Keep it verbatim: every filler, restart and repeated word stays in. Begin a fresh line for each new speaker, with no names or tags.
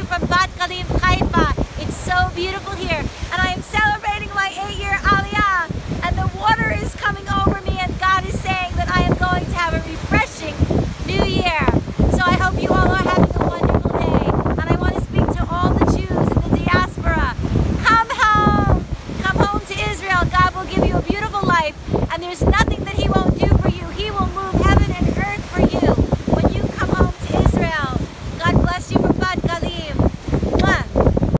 from Bat Khalif, Haifa. It's so beautiful here, and I am celebrating my eight-year Aliyah, and the water is coming over